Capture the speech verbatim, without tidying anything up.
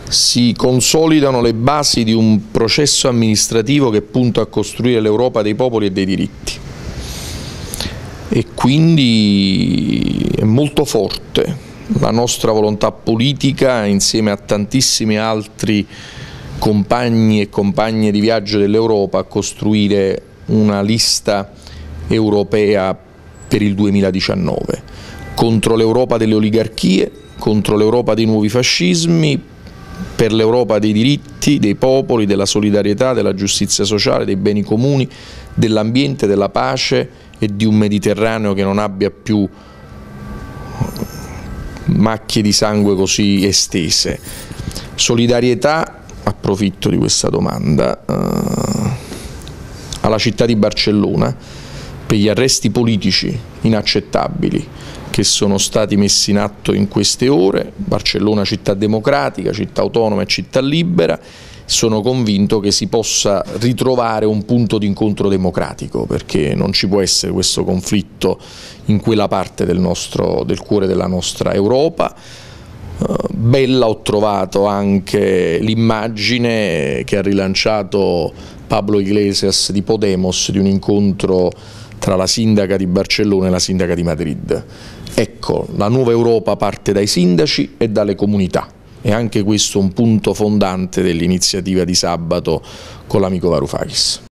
si consolidano le basi di un processo amministrativo che punta a costruire l'Europa dei popoli e dei diritti. E quindi è molto forte la nostra volontà politica, insieme a tantissimi altri compagni e compagne di viaggio dell'Europa, a costruire una lista europea per il duemiladiciannove, contro l'Europa delle oligarchie, contro l'Europa dei nuovi fascismi, per l'Europa dei diritti, dei popoli, della solidarietà, della giustizia sociale, dei beni comuni, dell'ambiente, della pace e di un Mediterraneo che non abbia più macchie di sangue così estese. Solidarietà, approfitto di questa domanda, eh, alla città di Barcellona per gli arresti politici inaccettabili che sono stati messi in atto in queste ore. Barcellona città democratica, città autonoma e città libera. Sono convinto che si possa ritrovare un punto di incontro democratico, perché non ci può essere questo conflitto in quella parte del, nostro, del cuore della nostra Europa. Uh, bella ho trovato anche l'immagine che ha rilanciato Pablo Iglesias di Podemos di un incontro tra la sindaca di Barcellona e la sindaca di Madrid. Ecco, la nuova Europa parte dai sindaci e dalle comunità. E anche questo un punto fondante dell'iniziativa di sabato con l'amico Varoufakis.